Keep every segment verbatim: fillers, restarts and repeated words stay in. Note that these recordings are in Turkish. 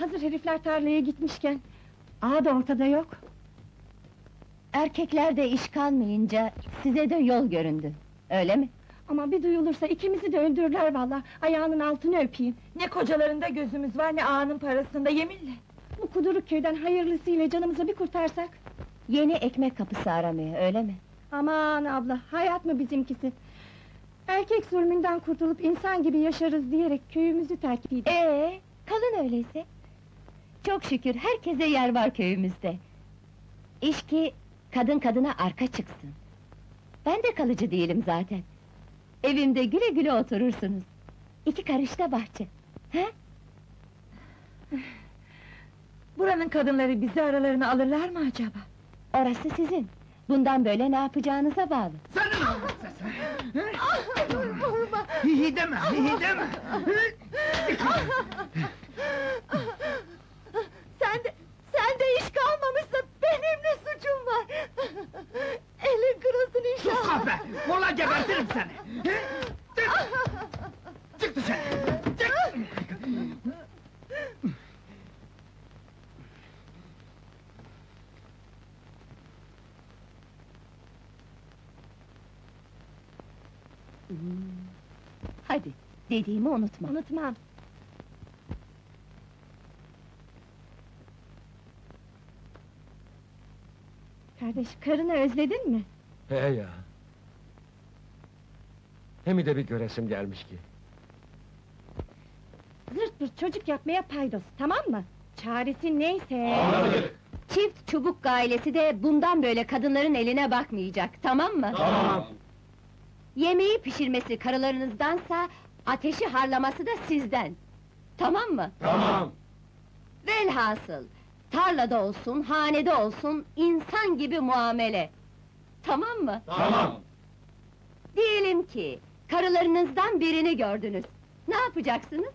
Hazır herifler tarlaya gitmişken... Ağa da ortada yok. Erkekler de iş kalmayınca size de yol göründü. Öyle mi? Ama bir duyulursa ikimizi de öldürürler vallahi. Ayağının altını öpeyim. Ne kocalarında gözümüz var, ne ağanın parasında, yeminle! Bu kuduruk köyden hayırlısıyla canımızı bir kurtarsak. Yeni ekmek kapısı aramaya, öyle mi? Aman abla, hayat mı bizimkisi? Erkek zulmünden kurtulup insan gibi yaşarız diyerek köyümüzü terk ettik. Ee, kalın öyleyse. Çok şükür herkese yer var köyümüzde. İş ki kadın kadına arka çıksın. Ben de kalıcı değilim zaten. Evimde güle güle oturursunuz. İki karışta bahçe. He? Buranın kadınları bizi aralarına alırlar mı acaba? Orası sizin. Bundan böyle ne yapacağınıza bağlı. Sen ne yapıyorsun? Hihi deme, hihi deme! Sen de, sen de iş kalmamışsa benim ne suçum var? Elin kırılsın Sus inşallah! kahpe! Vallahi gebertirim seni! Çık! Çık dışarı! Çık! Hadi, dediğimi unutma. Unutmam. Kardeş, karını özledin mi? He ya! Hem de bir göresim gelmiş ki. Zırt pırt çocuk yapmaya paydos, tamam mı? Çaresi neyse... Çift çubuk ailesi de bundan böyle kadınların eline bakmayacak, tamam mı? Tamam! Yemeği pişirmesi karılarınızdansa, ateşi harlaması da sizden. Tamam mı? Tamam! Velhasıl, tarlada olsun, hanede olsun, insan gibi muamele. Tamam mı? Tamam! Diyelim ki, karılarınızdan birini gördünüz. Ne yapacaksınız?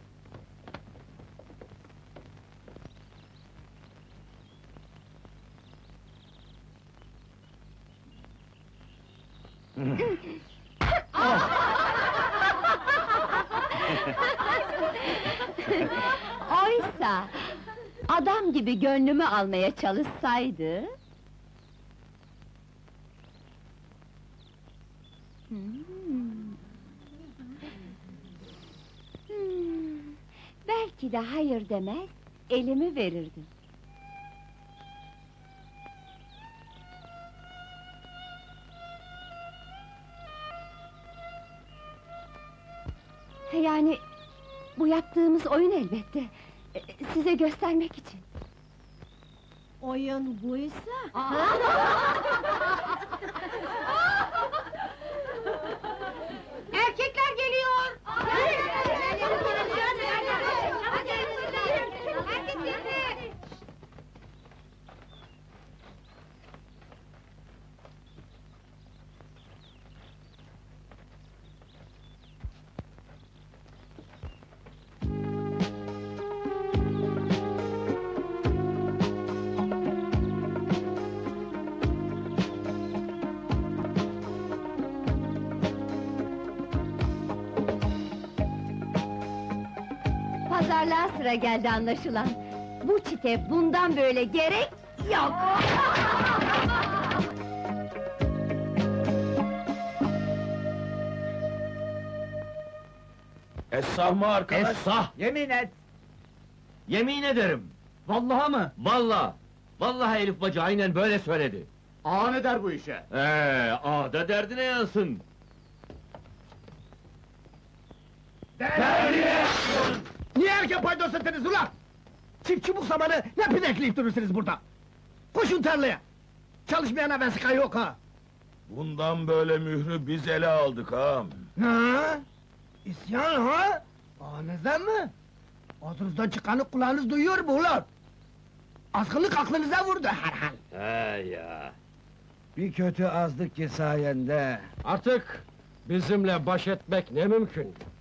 Oysa, adam gibi gönlümü almaya çalışsaydı... Hmm. Hmm. Belki de hayır demez, elimi verirdim. Yani, bu yaptığımız oyun elbette. e, Size göstermek için. Oyun buysa... Erkekler geliyor! Pazarlığa sıra geldi anlaşılan. Bu çite bundan böyle gerek yok! Essah mı arkadaş? Essah! Yemin et! Yemin ederim! Vallaha mı? Vallahi! Vallahi Elif bacı aynen böyle söyledi. Ağa ne der bu işe? Ee, ağa da derdine yansın. Derdine! Niye erkek paydos ettiniz ulan? Çift çubuk zamanı ne pidekleyip durursunuz burada? Koşun tarlaya! Çalışmayana vesika yok ha! Bundan böyle mührü biz ele aldık ağam. Ha? İsyan ha? Ağanızdan mı? Ağzınızdan çıkanı kulağınız duyuyor mu ulan? Azgınlık aklınıza vurdu herhal! He ya! Bir kötü azdık ki sayende! Artık bizimle baş etmek ne mümkün?